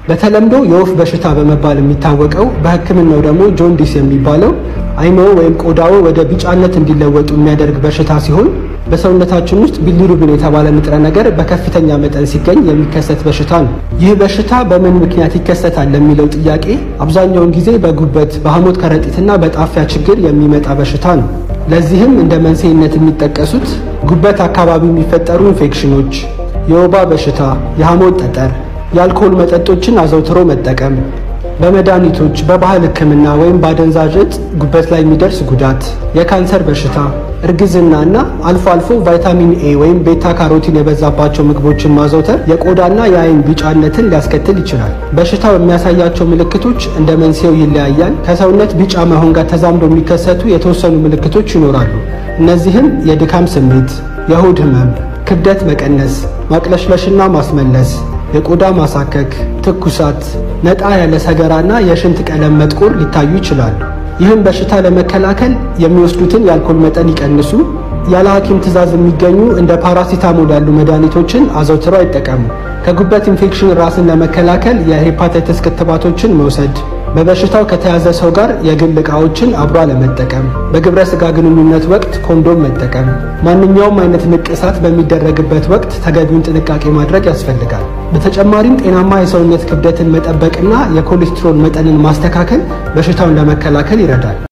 በተለምዶ የወፍ በሽታ በመባል የሚታወቀው በሕክምናው ደግሞ ጆንዲስ የሚባለው አይኖ ወይም ቆዳው ወደ ቢጫነት እንዲለወጡ የሚያደርግ በሽታ ሲሆን በሰውነታችን ውስጥ ቢሊሩቢን የተባለ ንጥረ ነገር በከፍተኛ መጠን ሲገኝ የሚከሰት በሽታ ነው። ይህ በሽታ በምን ምክንያት ይከሰታል ለሚለው ጥያቄ አብዛኛውን ጊዜ በጉበት በሐሞት ከረጢትና በጣፊያ ችግር የሚመጣ በሽታ ነው። ለዚህም እንደ መንስኤነት የሚጠቀሱት ጉበት አካባቢ የሚፈጠሩ ኢንፌክሽኖች፣ የወባ በሽታ፣ የሐሞት ጠጠር፣ የአልኮል መጠጦችን አዘውትሮ መጠቀም፣ በመድኃኒቶች በባህል ሕክምና ወይም በአደንዛዥ ዕፅ ጉበት ላይ የሚደርስ ጉዳት፣ የካንሰር በሽታ፣ እርግዝና እና አልፎ አልፎ ቫይታሚን ኤ ወይም ቤታ ካሮቲን የበዛባቸው ምግቦችን ማዘውተር የቆዳና የአይን ቢጫነትን ሊያስከትል ይችላል። በሽታው የሚያሳያቸው ምልክቶች እንደ መንስኤው ይለያያል። ከሰውነት ቢጫ መሆን ጋር ተዛምዶ የሚከሰቱ የተወሰኑ ምልክቶች ይኖራሉ። እነዚህም የድካም ስሜት፣ የሆድ ህመም፣ ክብደት መቀነስ፣ ማቅለሽለሽና ማስመለስ፣ የቆዳ ማሳከክ፣ ትኩሳት፣ ነጣ ያለ ሰገራና የሽንት ቀለም መጥቆር ሊታዩ ይችላሉ። ይህም በሽታ ለመከላከል የሚወስዱትን የአልኮል መጠን ይቀንሱ። ያለ ሐኪም ትዕዛዝ የሚገኙ እንደ ፓራሲታሞል ያሉ መድኃኒቶችን አዘውትረው አይጠቀሙ። ከጉበት ኢንፌክሽን ራስን ለመከላከል የሄፓታይተስ ክትባቶችን መውሰድ፣ በበሽታው ከተያዘ ሰው ጋር የግል ዕቃዎችን አብሮ አለመጠቀም፣ በግብረ ሥጋ ግንኙነት ወቅት ኮንዶም መጠቀም፣ ማንኛውም አይነት ንቅሳት በሚደረግበት ወቅት ተገቢውን ጥንቃቄ ማድረግ ያስፈልጋል። በተጨማሪም ጤናማ የሰውነት ክብደትን መጠበቅና የኮሌስትሮል መጠንን ማስተካከል በሽታውን ለመከላከል ይረዳል።